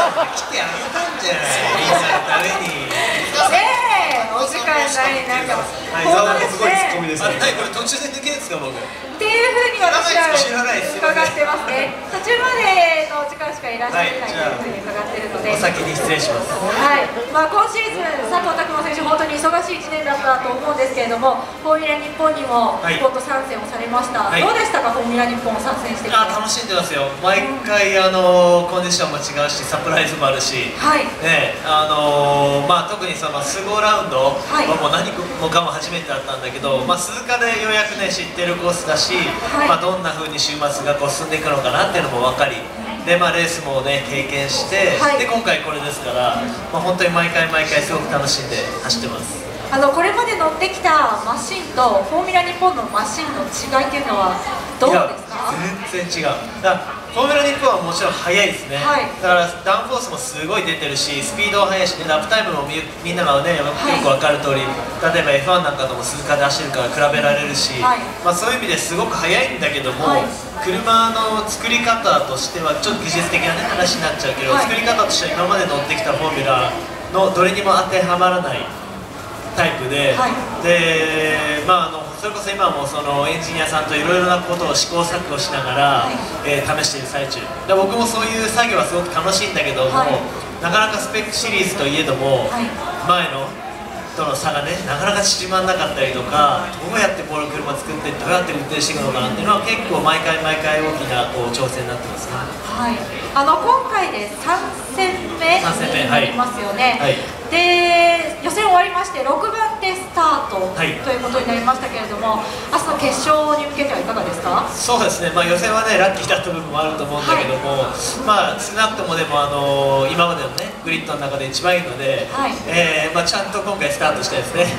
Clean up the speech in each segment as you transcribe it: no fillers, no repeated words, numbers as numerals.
来てあげたんじゃない。みんなのために。 お時間ない中、 本当ですね。 これ途中で抜けるんですか僕。 っていうふうに私は伺ってますね。途中までの時間しかいらっしゃらないというふうに伺っているので、 お先に失礼します。 はい。今シーズン佐藤拓磨選手本当に忙しい1年だったと思うんですけれども、フォーミュラ日本にもスポット参戦をされました。どうでしたか、フォーミュラ日本を参戦してきて。 楽しんでますよ。毎回コンディションも違うし、サプライズもあるし、ね、特にそのスゴーラウンドはもう何もかも初めてだったんだけど、鈴鹿でようやくね知ってるコースだし、どんな風に週末が進んでいくのかなっていうのも分かり、でレースもね経験して、で今回これですから、本当に毎回すごく楽しんで走ってます。 これまで乗ってきたマシンとフォーミュラ日本のマシンの違いっていうのはどうですか？ 全然違う。フォーミュラ日本はもちろん速いですね、だからダウンフォースもすごい出てるし、スピードは速いし、ね、ラップタイムもみんながねよく分かる通り、例えば F1 なんかとも鈴鹿で走るから比べられるし、そういう意味ですごく速いんだけども、車の作り方としてはちょっと技術的な、ね、話になっちゃうけど、作り方としては今まで乗ってきたフォーミュラのどれにも当てはまらないタイプで、それこそ今もそのエンジニアさんといろいろなことを試行錯誤しながら、試している最中で、僕もそういう作業はすごく楽しいんだけども、なかなかスペックシリーズといえども、前のとの差がねなかなか縮まんなかったりとか、どうやってこの車作ってどうやって運転していくのかなっていうのは結構毎回大きな挑戦になってますね。 今回で3戦目になりますよね。で予選終わりまして6番手スタートということになりましたけれども、明日の決勝に向けてはいかがですか？ そうですね、予選はねラッキーだった部分もあると思うんだけども、少なくともでも今までのねグリッドの中で一番いいので、ちゃんと今回スタートしたいですね。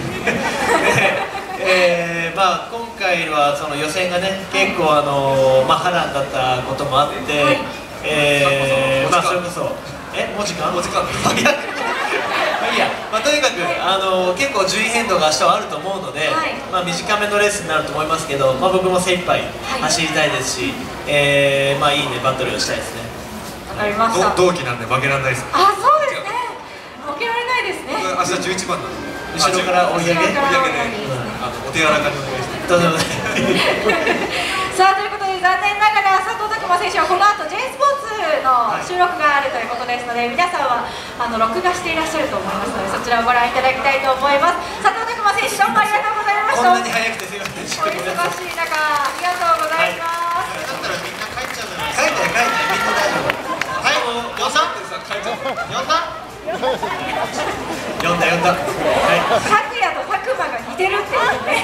今回はその予選がね結構波乱だったこともあって、それこそもう時間いや、とにかく結構順位変動が明日はあると思うので、短めのレースになると思いますけど、僕も精一杯走りたいですし、いいねバトルをしたいですね。 わかりました。 同期なんで負けられないです。 そうですね。負けられないですね。 明日11番なの。 後ろから追い上げでお手柔らかにお願いします。 どうぞ。 さあということで残念ながら佐藤拓磨選手はこの後 J スポーツの収録があるということですので、皆さんは録画していらっしゃると思いますので、そちらをご覧いただきたいと思います。佐藤拓磨選手、どうもありがとうございました。 こんなに早くてすいません。 お忙しい中ありがとうございます。 だったらみんな帰っちゃうじゃないです帰ってみんな大丈夫。 呼んだってさ帰っちゃう。呼んだ？ 呼んだ。 拓也と拓磨が似てるっていうね。